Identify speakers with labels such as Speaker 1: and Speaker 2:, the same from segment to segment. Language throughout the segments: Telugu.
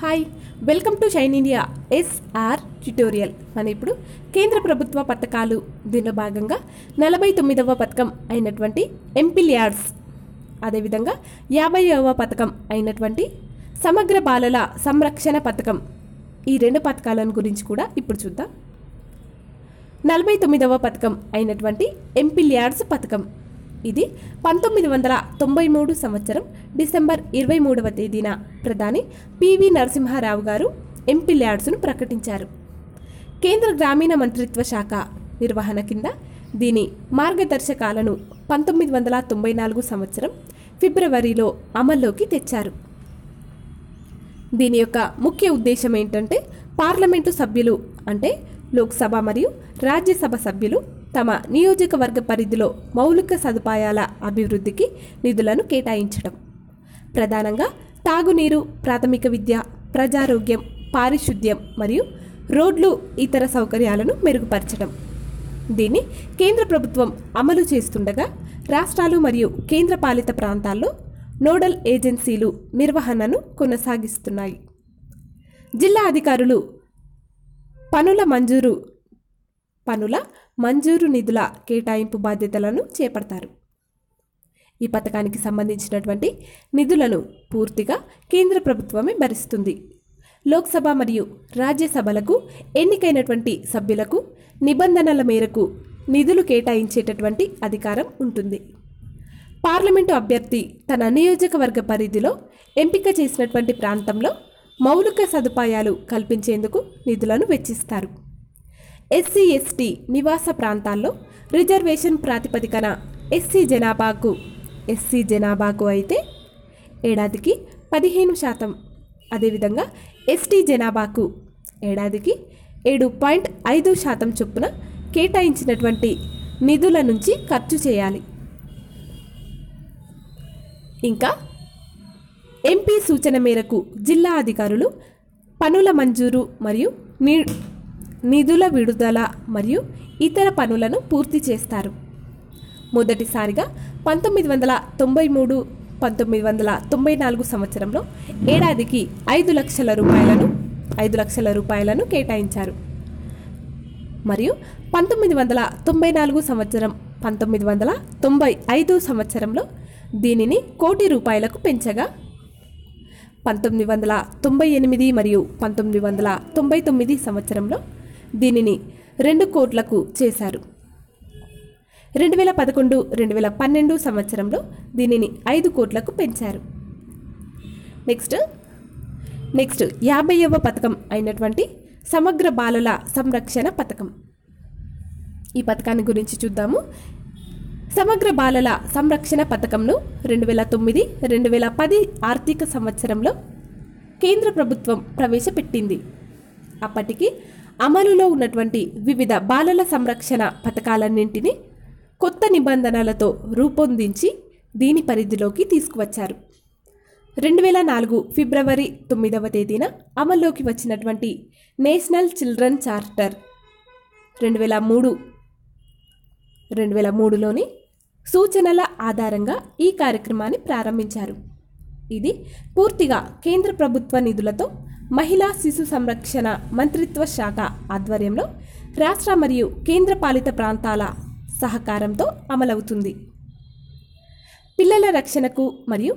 Speaker 1: Hi welcome to shine India SR tutorial. మన ఇప్పుడు కేంద్ర ప్రభుత్వ పథకాలు దీనిలో భాగంగా 49వ పథకం అయినటువంటి ఎంపీల్యాడ్స్, అదేవిధంగా 50వ పథకం అయినటువంటి సమగ్ర బాలల సంరక్షణ పథకం, ఈ రెండు పథకాలను గురించి కూడా ఇప్పుడు చూద్దాం. 49వ పథకం అయినటువంటి ఎంపీల్యాడ్స్ పథకం, ఇది 1993 సంవత్సరం డిసెంబర్ 23వ తేదీన ప్రధాని పివి నరసింహారావు గారు ఎంపీల్యాడ్స్ను ప్రకటించారు. కేంద్ర గ్రామీణ మంత్రిత్వ శాఖ నిర్వహణ కింద దీని మార్గదర్శకాలను 1994 సంవత్సరం ఫిబ్రవరిలో అమల్లోకి తెచ్చారు. దీని యొక్క ముఖ్య ఉద్దేశం ఏంటంటే, పార్లమెంటు సభ్యులు అంటే లోక్సభ మరియు రాజ్యసభ సభ్యులు తమ నియోజకవర్గ పరిధిలో మౌలిక సదుపాయాల అభివృద్ధికి నిధులను కేటాయించడం, ప్రధానంగా తాగునీరు, ప్రాథమిక విద్య, ప్రజారోగ్యం, పారిశుద్ధ్యం మరియు రోడ్లు, ఇతర సౌకర్యాలను మెరుగుపరచడం. దీన్ని కేంద్ర ప్రభుత్వం అమలు చేస్తుండగా రాష్ట్రాలు మరియు కేంద్రపాలిత ప్రాంతాల్లో నోడల్ ఏజెన్సీలు నిర్వహణను కొనసాగిస్తున్నాయి. జిల్లా అధికారులు పనుల మంజూరు నిధుల కేటాయింపు బాధ్యతలను చేపడతారు. ఈ పథకానికి సంబంధించినటువంటి నిధులను పూర్తిగా కేంద్ర ప్రభుత్వమే భరిస్తుంది. లోక్సభ మరియు రాజ్యసభలకు ఎన్నికైనటువంటి సభ్యులకు నిబంధనల మేరకు నిధులు కేటాయించేటటువంటి అధికారం ఉంటుంది. పార్లమెంటు అభ్యర్థి తన నియోజకవర్గ పరిధిలో ఎంపిక చేసినటువంటి ప్రాంతంలో మౌలిక సదుపాయాలు కల్పించేందుకు నిధులను వెచ్చిస్తారు. ఎస్సీ ఎస్టీ నివాస ప్రాంతాల్లో రిజర్వేషన్ ప్రాతిపదికన ఎస్సీ జనాభాకు అయితే ఏడాదికి 15%, అదేవిధంగా ఎస్టీ జనాభాకు ఏడాదికి 7.5% చొప్పున కేటాయించినటువంటి నిధుల నుంచి ఖర్చు చేయాలి. ఇంకా ఎంపీ సూచన మేరకు జిల్లా అధికారులు పనుల మంజూరు మరియు నిధుల విడుదల మరియు ఇతర పనులను పూర్తి చేస్తారు. మొదటిసారిగా 1993-1994 సంవత్సరంలో ఏడాదికి 5 లక్షల రూపాయలను కేటాయించారు. మరియు 1994 సంవత్సరం 1995 సంవత్సరంలో దీనిని ₹1 కోటి పెంచగా 1998 మరియు 1999 సంవత్సరంలో దీనిని 2 కోట్లకు చేశారు. 2011-2012 సంవత్సరంలో దీనిని 5 కోట్లకు పెంచారు. నెక్స్ట్ 50వ పథకం అయినటువంటి సమగ్ర బాలల సంరక్షణ పథకం, ఈ పథకాన్ని గురించి చూద్దాము. సమగ్ర బాలల సంరక్షణ పథకంను 2009-2010 ఆర్థిక సంవత్సరంలో కేంద్ర ప్రభుత్వం ప్రవేశపెట్టింది. అప్పటికి అమలులో ఉన్నటువంటి వివిధ బాలల సంరక్షణ పథకాలన్నింటినీ కొత్త నిబంధనలతో రూపొందించి దీని పరిధిలోకి తీసుకువచ్చారు. 2004 ఫిబ్రవరి 9వ తేదీన అమల్లోకి వచ్చినటువంటి నేషనల్ చిల్డ్రన్ చార్టర్ 2003లోని సూచనల ఆధారంగా ఈ కార్యక్రమాన్ని ప్రారంభించారు. ఇది పూర్తిగా కేంద్ర ప్రభుత్వ నిధులతో మహిళా శిశు సంరక్షణ మంత్రిత్వ శాఖ ఆధ్వర్యంలో రాష్ట్ర మరియు కేంద్రపాలిత ప్రాంతాల సహకారంతో అమలవుతుంది. పిల్లల రక్షణకు మరియు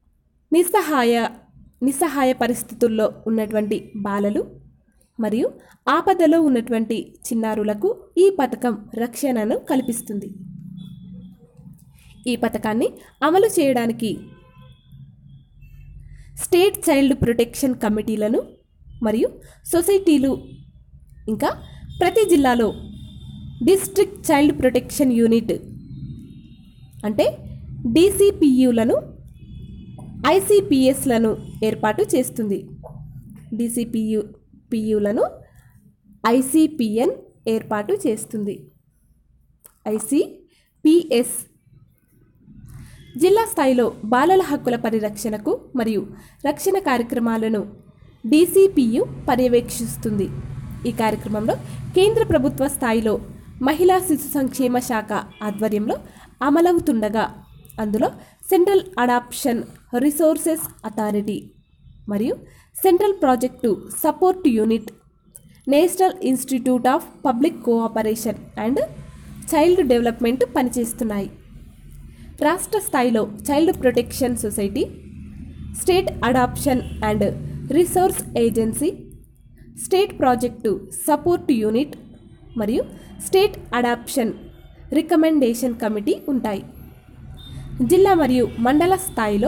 Speaker 1: నిస్సహాయ పరిస్థితుల్లో ఉన్నటువంటి బాలలు మరియు ఆపదలో ఉన్నటువంటి చిన్నారులకు ఈ పథకం రక్షణను కల్పిస్తుంది. ఈ పథకాన్ని అమలు చేయడానికి స్టేట్ చైల్డ్ ప్రొటెక్షన్ కమిటీలను మరియు సొసైటీలు, ఇంకా ప్రతి జిల్లాలో డిస్ట్రిక్ట్ చైల్డ్ ప్రొటెక్షన్ యూనిట్ అంటే DCPUలను, ICPSలను ఏర్పాటు చేస్తుంది. DCPUలను ICPN ఏర్పాటు చేస్తుంది. ICPS జిల్లా స్థాయిలో బాలల హక్కుల పరిరక్షణకు మరియు రక్షణ కార్యక్రమాలను DCPU పర్యవేక్షిస్తుంది. ఈ కార్యక్రమంలో కేంద్ర ప్రభుత్వ స్థాయిలో మహిళా శిశు సంక్షేమ శాఖ ఆధ్వర్యంలో అమలవుతుండగా అందులో సెంట్రల్ అడాప్షన్ రిసోర్సెస్ అథారిటీ మరియు central project support unit, national institute of public cooperation and child development పనిచేస్తున్నాయి. రాష్ట్ర స్థాయిలో child protection society, state adoption and resource agency, state project support unit మరియు స్టేట్ అడాప్షన్ రికమెండేషన్ కమిటీ ఉంటాయి. జిల్లా మరియు మండల స్థాయిలో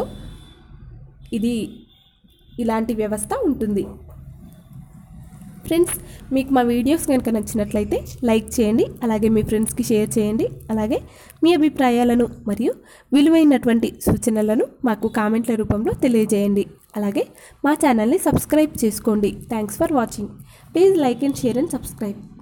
Speaker 1: ఇలాంటి వ్యవస్థ ఉంటుంది. ఫ్రెండ్స్, మీకు మా వీడియోస్ కనుక నచ్చినట్లయితే లైక్ చేయండి, అలాగే మీ ఫ్రెండ్స్కి షేర్ చేయండి, అలాగే మీ అభిప్రాయాలను మరియు విలువైనటువంటి సూచనలను మాకు కామెంట్ల రూపంలో తెలియజేయండి. అలాగే మా ఛానల్ని సబ్స్క్రైబ్ చేసుకోండి. Thanks for watching. Please like and share and subscribe.